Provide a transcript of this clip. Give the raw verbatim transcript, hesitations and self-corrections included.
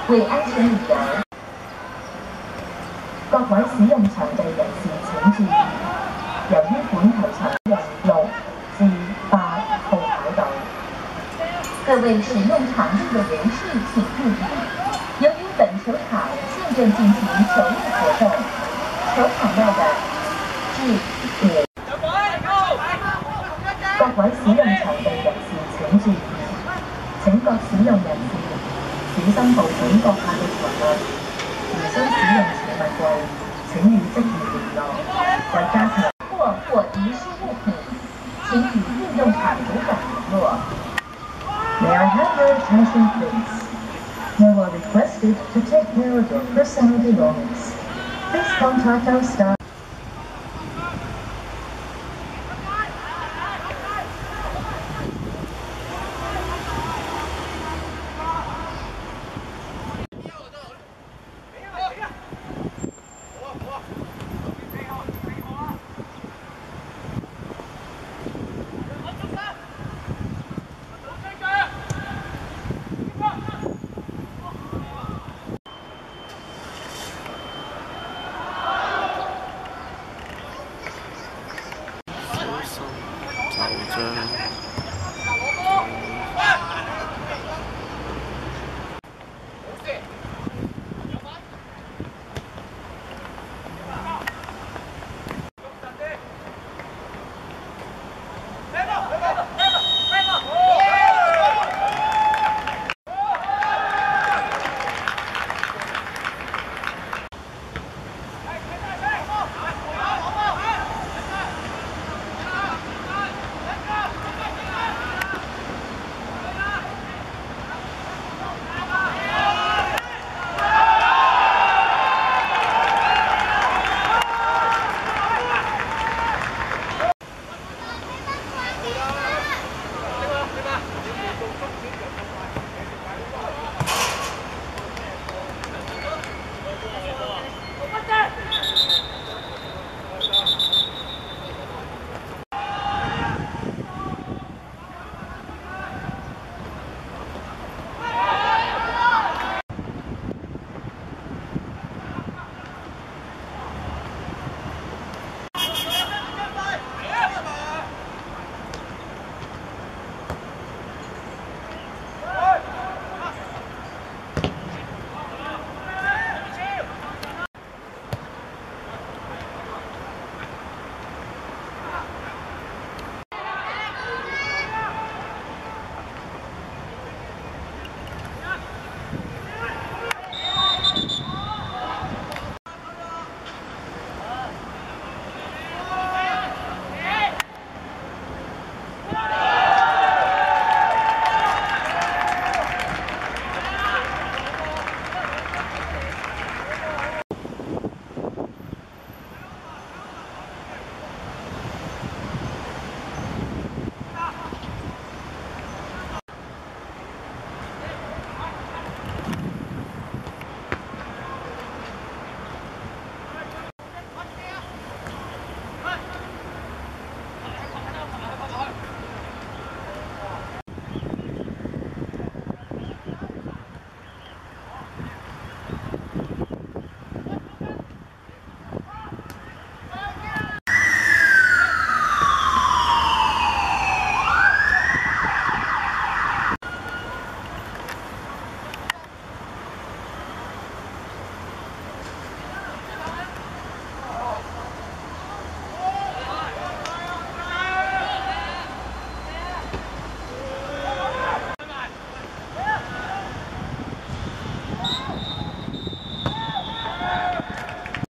為安全理由，各位使用場地人士請注意，由於本球場用六至八號跑道，各位使用場地的人士請注意，由於本球場現正進行球類活動，球場內的置點。各位使用場地人士請注意，請各使用人士小心保管閣下嘅財物，如需使用儲物櫃，請與職員聯絡。為加強或或遺失物品，請與運動場主管聯絡。May I have your attention, please? You are requested to take care of your personal belongings. Please contact our staff. 小心就將。